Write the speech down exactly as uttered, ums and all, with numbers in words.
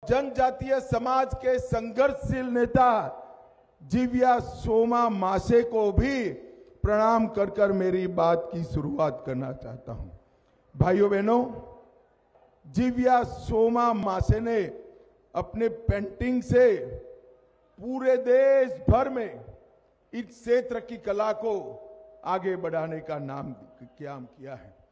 जनजातीय समाज के संघर्षशील नेता जीविया सोमा मासे को भी प्रणाम कर कर मेरी बात की शुरुआत करना चाहता हूं। भाइयों बहनों, जीविया सोमा मासे ने अपने पेंटिंग से पूरे देश भर में इस क्षेत्र की कला को आगे बढ़ाने का नाम काम किया है।